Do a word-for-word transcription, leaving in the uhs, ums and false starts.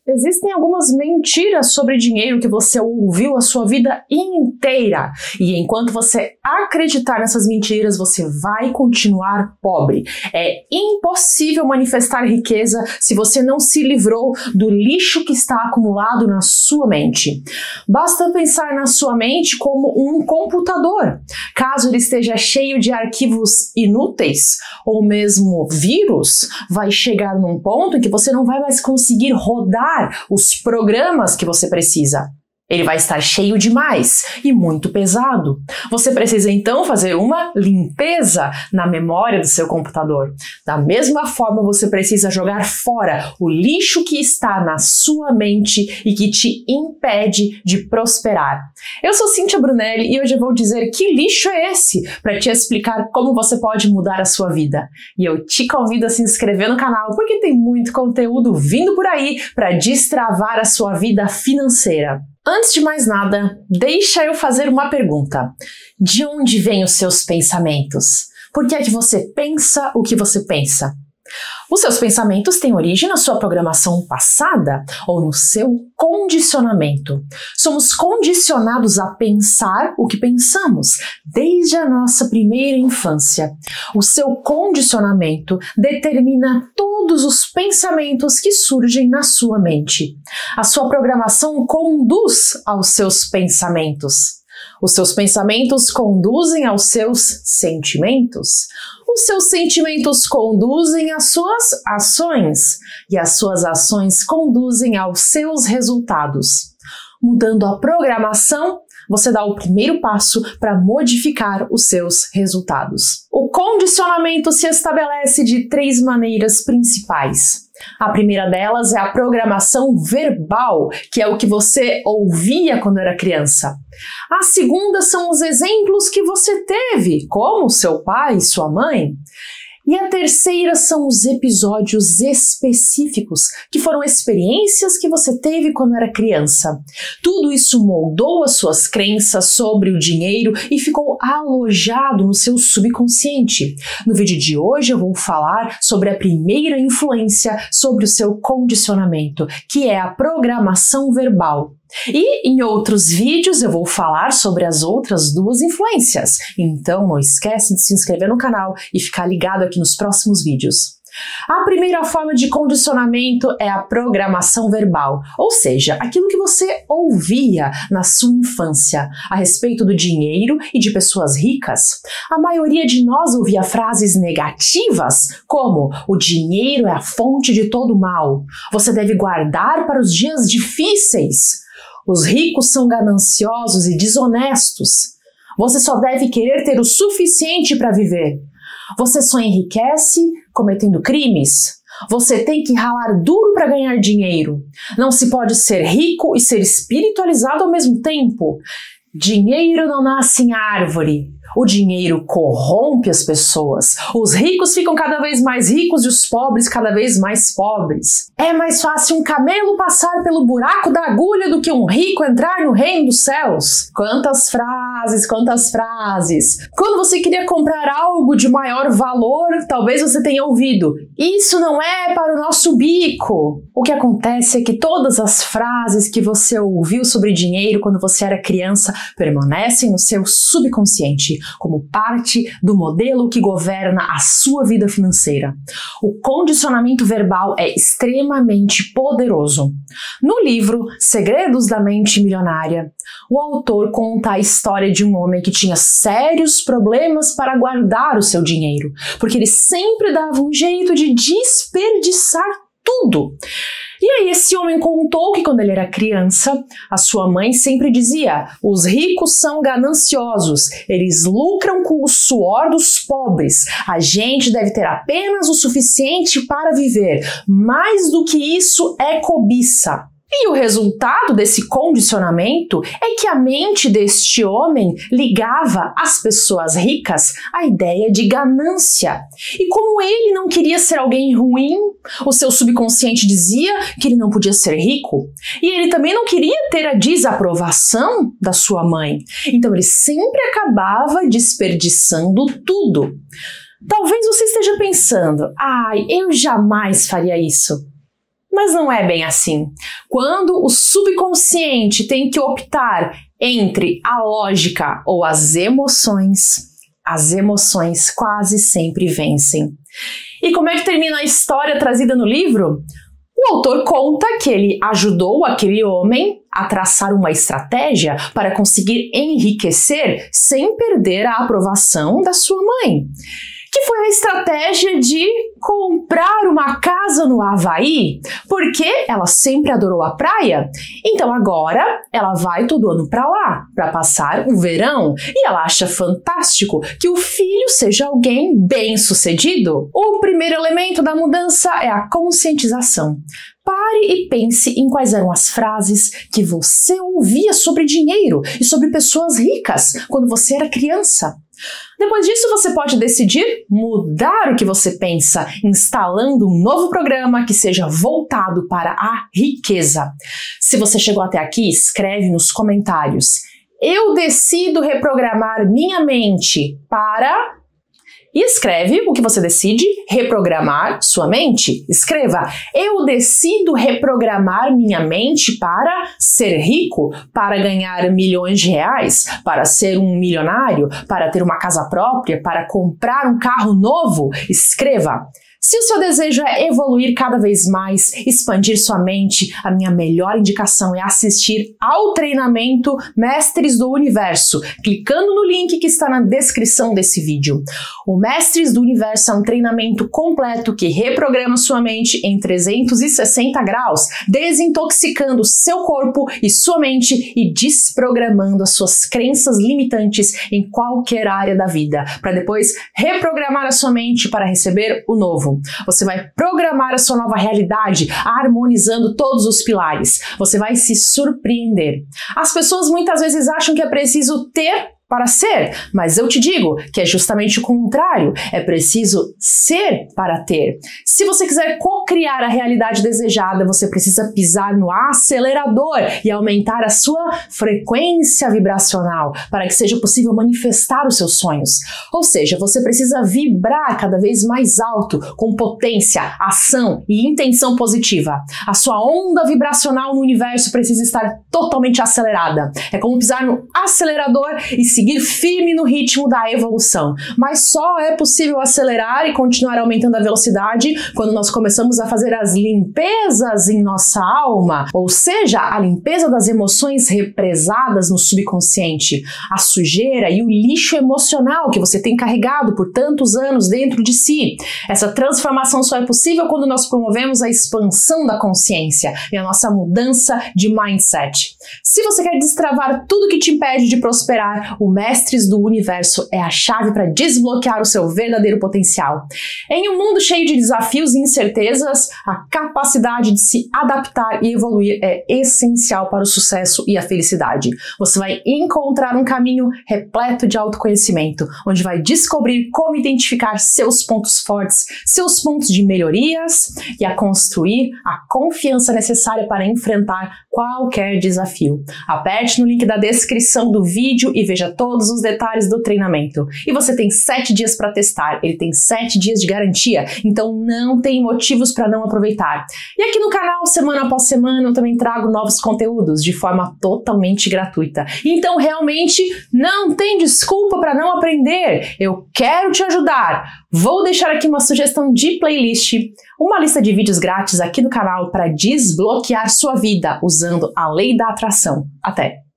Existem algumas mentiras sobre dinheiro que você ouviu a sua vida inteira. E enquanto você acreditar nessas mentiras, você vai continuar pobre. É impossível manifestar riqueza se você não se livrou do lixo que está acumulado na sua mente. Basta pensar na sua mente como um computador. Caso ele esteja cheio de arquivos inúteis ou mesmo vírus, vai chegar num ponto em que você não vai mais conseguir rodar os programas que você precisa. Ele vai estar cheio demais e muito pesado. Você precisa então fazer uma limpeza na memória do seu computador. Da mesma forma, você precisa jogar fora o lixo que está na sua mente e que te impede de prosperar. Eu sou Cíntia Brunelli e hoje eu vou dizer que lixo é esse para te explicar como você pode mudar a sua vida. E eu te convido a se inscrever no canal porque tem muito conteúdo vindo por aí para destravar a sua vida financeira. Antes de mais nada, deixa eu fazer uma pergunta. De onde vêm os seus pensamentos? Por que é que você pensa o que você pensa? Os seus pensamentos têm origem na sua programação passada ou no seu condicionamento. Somos condicionados a pensar o que pensamos desde a nossa primeira infância. O seu condicionamento determina todos os pensamentos que surgem na sua mente. A sua programação conduz aos seus pensamentos. Os seus pensamentos conduzem aos seus sentimentos. Os seus sentimentos conduzem às suas ações e as suas ações conduzem aos seus resultados. Mudando a programação, você dá o primeiro passo para modificar os seus resultados. O condicionamento se estabelece de três maneiras principais. A primeira delas é a programação verbal, que é o que você ouvia quando era criança. A segunda são os exemplos que você teve, como seu pai e sua mãe. E a terceira são os episódios específicos, que foram experiências que você teve quando era criança. Tudo isso moldou as suas crenças sobre o dinheiro e ficou alojado no seu subconsciente. No vídeo de hoje eu vou falar sobre a primeira influência sobre o seu condicionamento, que é a programação verbal. E em outros vídeos eu vou falar sobre as outras duas influências. Então não esquece de se inscrever no canal e ficar ligado aqui nos próximos vídeos. A primeira forma de condicionamento é a programação verbal, ou seja, aquilo que você ouvia na sua infância a respeito do dinheiro e de pessoas ricas. A maioria de nós ouvia frases negativas, como o dinheiro é a fonte de todo mal, você deve guardar para os dias difíceis, os ricos são gananciosos e desonestos, você só deve querer ter o suficiente para viver. Você só enriquece cometendo crimes. Você tem que ralar duro para ganhar dinheiro. Não se pode ser rico e ser espiritualizado ao mesmo tempo. Dinheiro não nasce em árvore. O dinheiro corrompe as pessoas. Os ricos ficam cada vez mais ricos e os pobres cada vez mais pobres. É mais fácil um camelo passar pelo buraco da agulha do que um rico entrar no reino dos céus. Quantas frases, quantas frases. Quando você queria comprar algo de maior valor, talvez você tenha ouvido: isso não é para o nosso bico. O que acontece é que todas as frases que você ouviu sobre dinheiro quando você era criança permanecem no seu subconsciente, como parte do modelo que governa a sua vida financeira. O condicionamento verbal é extremamente poderoso. No livro Segredos da Mente Milionária, o autor conta a história de um homem que tinha sérios problemas para guardar o seu dinheiro, porque ele sempre dava um jeito de desperdiçar tudo. E aí esse homem contou que quando ele era criança, a sua mãe sempre dizia: os ricos são gananciosos, eles lucram com o suor dos pobres, a gente deve ter apenas o suficiente para viver, mais do que isso é cobiça. E o resultado desse condicionamento é que a mente deste homem ligava às pessoas ricas a ideia de ganância. E como ele não queria ser alguém ruim, o seu subconsciente dizia que ele não podia ser rico. E ele também não queria ter a desaprovação da sua mãe. Então ele sempre acabava desperdiçando tudo. Talvez você esteja pensando: ai, eu jamais faria isso. Mas não é bem assim. Quando o subconsciente tem que optar entre a lógica ou as emoções, as emoções quase sempre vencem. E como é que termina a história trazida no livro? O autor conta que ele ajudou aquele homem a traçar uma estratégia para conseguir enriquecer sem perder a aprovação da sua mãe. Que foi a estratégia de comprar uma casa no Havaí, porque ela sempre adorou a praia, então agora ela vai todo ano para lá, para passar o verão, e ela acha fantástico que o filho seja alguém bem-sucedido. O primeiro elemento da mudança é a conscientização. Pare e pense em quais eram as frases que você ouvia sobre dinheiro e sobre pessoas ricas quando você era criança. Depois disso, você pode decidir mudar o que você pensa, instalando um novo programa que seja voltado para a riqueza. Se você chegou até aqui, escreve nos comentários: eu decido reprogramar minha mente para... E escreve o que você decide reprogramar sua mente. Escreva: eu decido reprogramar minha mente para ser rico, para ganhar milhões de reais, para ser um milionário, para ter uma casa própria, para comprar um carro novo. Escreva. Se o seu desejo é evoluir cada vez mais, expandir sua mente, a minha melhor indicação é assistir ao treinamento Mestres do Universo, clicando no link que está na descrição desse vídeo. O Mestres do Universo é um treinamento completo que reprograma sua mente em trezentos e sessenta graus, desintoxicando seu corpo e sua mente e desprogramando as suas crenças limitantes em qualquer área da vida, para depois reprogramar a sua mente para receber o novo. Você vai programar a sua nova realidade, harmonizando todos os pilares. Você vai se surpreender. As pessoas muitas vezes acham que é preciso ter para ser, mas eu te digo que é justamente o contrário, é preciso ser para ter. Se você quiser co-criar a realidade desejada, você precisa pisar no acelerador e aumentar a sua frequência vibracional para que seja possível manifestar os seus sonhos. Ou seja, você precisa vibrar cada vez mais alto, com potência, ação e intenção positiva. A sua onda vibracional no universo precisa estar totalmente acelerada. É como pisar no acelerador e seguir firme no ritmo da evolução. Mas só é possível acelerar e continuar aumentando a velocidade quando nós começamos a fazer as limpezas em nossa alma, ou seja, a limpeza das emoções represadas no subconsciente, a sujeira e o lixo emocional que você tem carregado por tantos anos dentro de si. Essa transformação só é possível quando nós promovemos a expansão da consciência e a nossa mudança de mindset. Se você quer destravar tudo que te impede de prosperar, o Mestres do Universo é a chave para desbloquear o seu verdadeiro potencial. Em um mundo cheio de desafios e incertezas, a capacidade de se adaptar e evoluir é essencial para o sucesso e a felicidade. Você vai encontrar um caminho repleto de autoconhecimento, onde vai descobrir como identificar seus pontos fortes, seus pontos de melhorias e a construir a confiança necessária para enfrentar qualquer desafio. Aperte no link da descrição do vídeo e veja todos os detalhes do treinamento. E você tem sete dias para testar, ele tem sete dias de garantia, então não tem motivos para não aproveitar. E aqui no canal, semana após semana, eu também trago novos conteúdos de forma totalmente gratuita. Então realmente não tem desculpa para não aprender. Eu quero te ajudar. Vou deixar aqui uma sugestão de playlist, uma lista de vídeos grátis aqui no canal para desbloquear sua vida usando a lei da atração. Até!